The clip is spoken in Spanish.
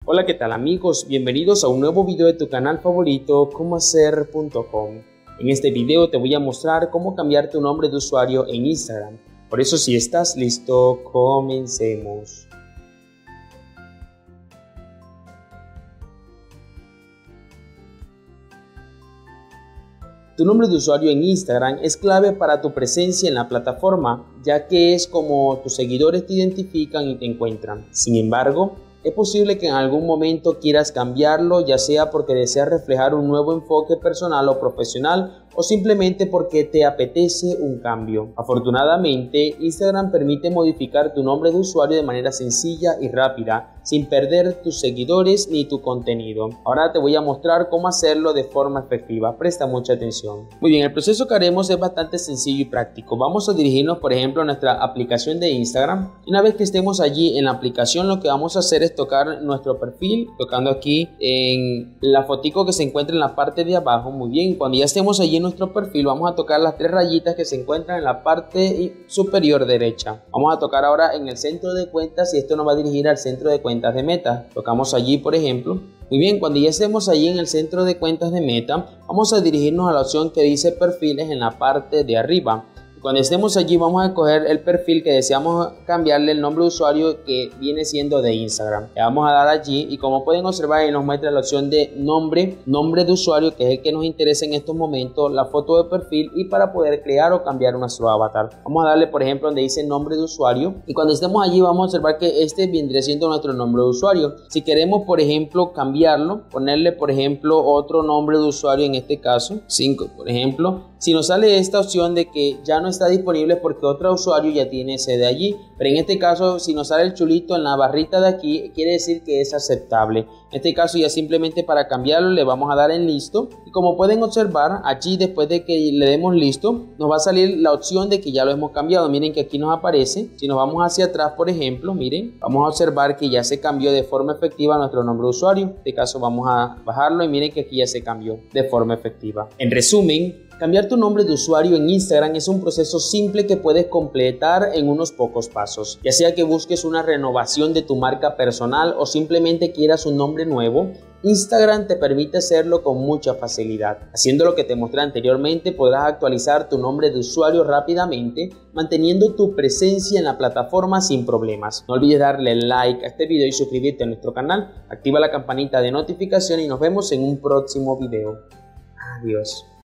Hola, ¿qué tal amigos? Bienvenidos a un nuevo video de tu canal favorito, comohacer.com. En este video te voy a mostrar cómo cambiar tu nombre de usuario en Instagram. Por eso, si estás listo, comencemos. Tu nombre de usuario en Instagram es clave para tu presencia en la plataforma, ya que es como tus seguidores te identifican y te encuentran. Sin embargo, es posible que en algún momento quieras cambiarlo, ya sea porque deseas reflejar un nuevo enfoque personal o profesional, o simplemente porque te apetece un cambio. Afortunadamente, Instagram permite modificar tu nombre de usuario de manera sencilla y rápida, sin perder tus seguidores ni tu contenido. Ahora te voy a mostrar cómo hacerlo de forma efectiva. Presta mucha atención. Muy bien, el proceso que haremos es bastante sencillo y práctico. Vamos a dirigirnos, por ejemplo, a nuestra aplicación de Instagram. Una vez que estemos allí en la aplicación, lo que vamos a hacer es tocar nuestro perfil, tocando aquí en la fotico que se encuentra en la parte de abajo. Muy bien, cuando ya estemos allí en nuestro perfil, vamos a tocar las tres rayitas que se encuentran en la parte superior derecha. Vamos a tocar ahora en el centro de cuentas y esto nos va a dirigir al centro de cuentas de Meta. Tocamos allí, por ejemplo. Muy bien, cuando ya estemos allí en el centro de cuentas de Meta, vamos a dirigirnos a la opción que dice perfiles en la parte de arriba. Cuando estemos allí, vamos a escoger el perfil que deseamos cambiarle el nombre de usuario, que viene siendo de Instagram. Le vamos a dar allí y, como pueden observar, ahí nos muestra la opción de nombre de usuario, que es el que nos interesa en estos momentos, la foto de perfil y para poder crear o cambiar nuestro avatar. Vamos a darle, por ejemplo, donde dice nombre de usuario, y cuando estemos allí vamos a observar que este vendría siendo nuestro nombre de usuario. Si queremos, por ejemplo, cambiarlo, ponerle, por ejemplo, otro nombre de usuario, en este caso 5, por ejemplo, si nos sale esta opción de que ya no está disponible porque otro usuario ya tiene ese de allí, pero en este caso, si nos sale el chulito en la barrita de aquí, quiere decir que es aceptable. En este caso, ya simplemente para cambiarlo le vamos a dar en listo, y como pueden observar allí, después de que le demos listo, nos va a salir la opción de que ya lo hemos cambiado. Miren que aquí nos aparece. Si nos vamos hacia atrás, por ejemplo, miren, vamos a observar que ya se cambió de forma efectiva nuestro nombre de usuario. En este caso vamos a bajarlo y miren que aquí ya se cambió de forma efectiva. En resumen, cambiar tu nombre de usuario en Instagram es un proceso simple que puedes completar en unos pocos pasos. Ya sea que busques una renovación de tu marca personal o simplemente quieras un nombre nuevo, Instagram te permite hacerlo con mucha facilidad. Haciendo lo que te mostré anteriormente, podrás actualizar tu nombre de usuario rápidamente, manteniendo tu presencia en la plataforma sin problemas. No olvides darle like a este video y suscribirte a nuestro canal. Activa la campanita de notificación y nos vemos en un próximo video. Adiós.